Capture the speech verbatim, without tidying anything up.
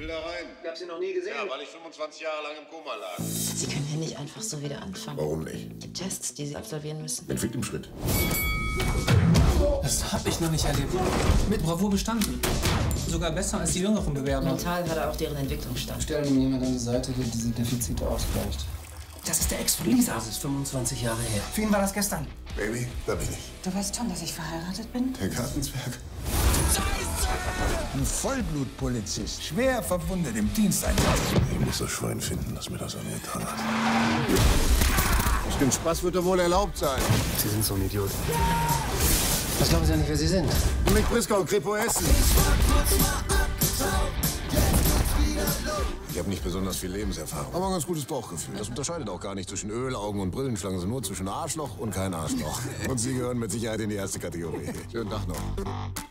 will da rein. Ich hab sie noch nie gesehen. Ja, weil ich fünfundzwanzig Jahre lang im Koma lag. Sie können hier nicht einfach so wieder anfangen. Warum nicht? Es gibt Tests, die Sie absolvieren müssen. Entwickelt im Schritt. Das hab ich noch nicht erlebt. Mit Bravour bestanden. Sogar besser als die jüngeren Bewerber. Mental hat er auch deren Entwicklungsstand. Stellen ihm jemand an die Seite, der diese Defizite ausgleicht. Das ist der Ex von Lisa. Das ist fünfundzwanzig Jahre her. Für ihn war das gestern. Baby, da bin ich. Du weißt schon, dass ich verheiratet bin? Der Gartenzwerg. Ein Vollblutpolizist, schwer verwundet im Diensteinsatz. Ich muss das Schwein finden, das mir das angetan hat. Bestimmt Spaß wird doch wohl erlaubt sein. Sie sind so ein Idiot. Was glauben Sie eigentlich, wer Sie sind? Mit Briscoe und Kripo Essen. Ich habe nicht besonders viel Lebenserfahrung, aber ein ganz gutes Bauchgefühl. Das unterscheidet auch gar nicht zwischen Ölaugen und Brillenschlangen, sondern nur zwischen Arschloch und kein Arschloch. Und Sie gehören mit Sicherheit in die erste Kategorie. Schönen Tag noch.